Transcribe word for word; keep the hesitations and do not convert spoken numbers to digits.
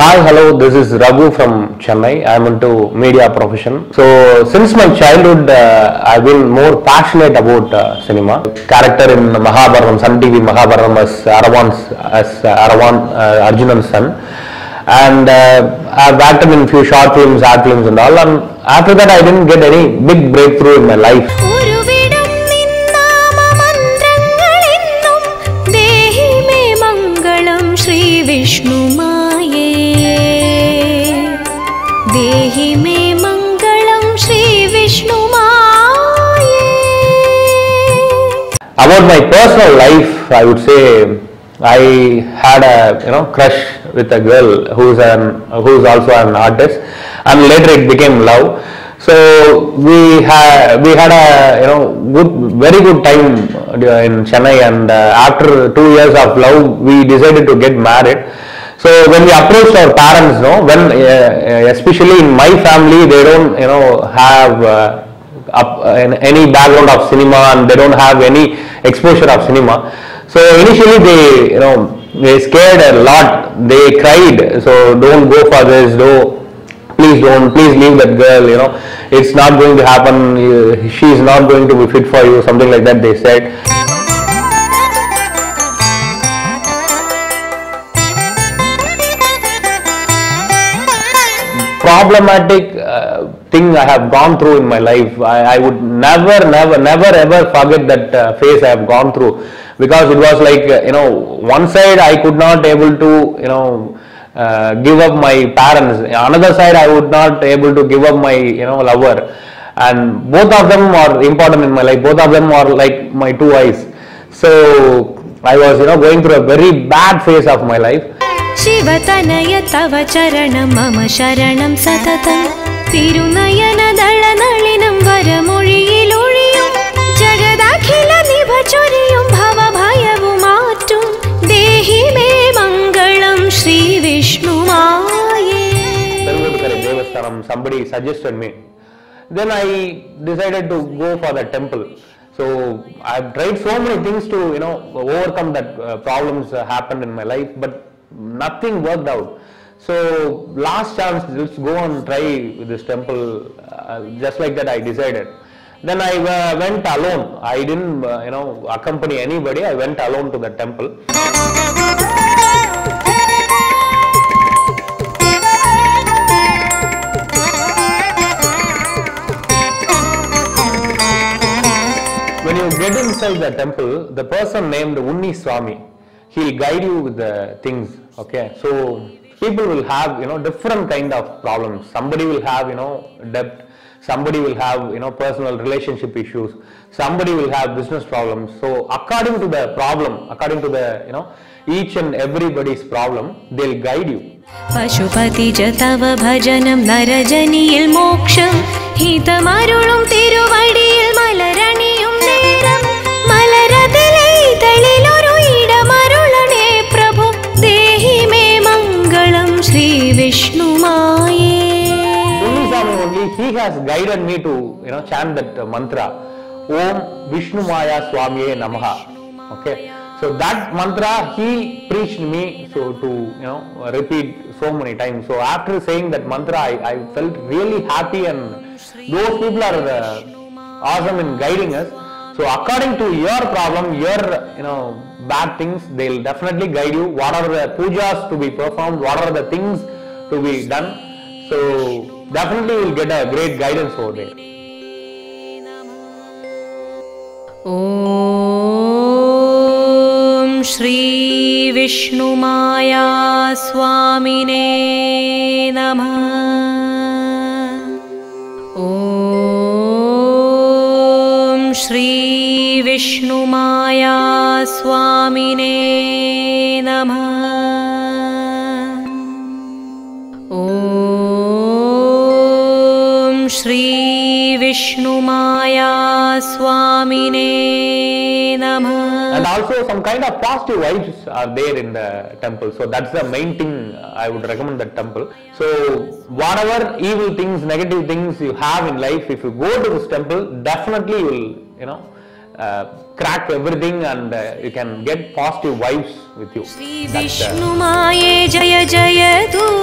Hi, hello, this is Ragu from Chennai. I am into media profession. So, since my childhood, uh, I've been more passionate about uh, cinema. Character in Mahabharatam, Sun T V Mahabharatam as Aravan's, as uh, Aravan, uh, Arjunan's son. And uh, I've acted in few short films, art films and all. And after that, I didn't get any big breakthrough in my life. देहि मे मंगलम श्री विष्णु माये. About my personal life, I would say I had a you know crush with a girl who's an who's also an artist, and later it became love. So we had we had a you know good very good time in Chennai, and uh, after two years of love, we decided to get married. So when we approached our parents, no, when uh, especially in my family, they don't, you know, have uh, up, uh, any background of cinema, and they don't have any exposure of cinema. So initially they, you know, they scared a lot. They cried. So don't go for this. Do please don't. Please leave that girl. You know, it's not going to happen. She is not going to be fit for you. Something like that. They said. Problematic uh, thing I have gone through in my life. I, I would never, never, never ever forget that uh, phase I have gone through, because it was like uh, you know, one side I could not able to you know uh, give up my parents. Another side I would not able to give up my you know lover, and both of them are important in my life. Both of them are like my two eyes. So I was you know going through a very bad phase of my life. शिवतनय तव चरणं मम शरणं सततं तिरुनयन दलनलिनं वरमொழியிலொழியும் जगदखिल निभचोरियुं भवभयवुमाट्टुं देहि मे मंगलं श्री विष्णु माये. Perungottukara DEVASTHANAM, somebody suggested me. Then I decided to go for the temple. So I've tried so many things to you know overcome that uh, problems uh, happened in my life, but nothing worked out. So last chance, let's go and try with this temple. Uh, just like that I decided. Then I uh, went alone. I didn't uh, you know accompany anybody. I went alone to the temple. When you get inside the temple, the person named Unni Swami, he'll guide you with the things. Okay, so people will have you know different kind of problems. Somebody will have you know debt. Somebody will have you know personal relationship issues. Somebody will have business problems. So according to the problem, according to the you know each and everybody's problem, they'll guide you. Pashupati जतव भजनं नरजनियिल मोक्षं हितमरुळुं तिरुवडियिल मलरणियुं नेरं मलरदिले इदळिलൊരു इडमरुळणे प्रभु देहि मे मंगलं श्री विष्णु माये. Only he has guided me to you know chant that uh, mantra Om Vishnu Maya Swamiye Namaha. Okay, so that mantra he preached me so to you know repeat so many times. So after saying that mantra, I, I felt really happy, and those people are uh, awesome in guiding us. So according to your problem, your you know bad things, they'll definitely guide you. What are the pujas to be performed? What are the things to be done? So definitely you'll get a great guidance over there. Om Shri Vishnu Maya Swamine Namah. Om Shri Vishnu Maya Swamine Namah. Om Shri Vishnu Maya Swamine Namah. And also some kind of positive vibes are there in the temple. So that's the main thing I would recommend that temple. So whatever evil things, negative things you have in life, if you go to this temple, definitely you will, you know, uh, crack everything, and uh, you can get positive vibes with you. Shri Vishnu Maye Jaya Jaya Tu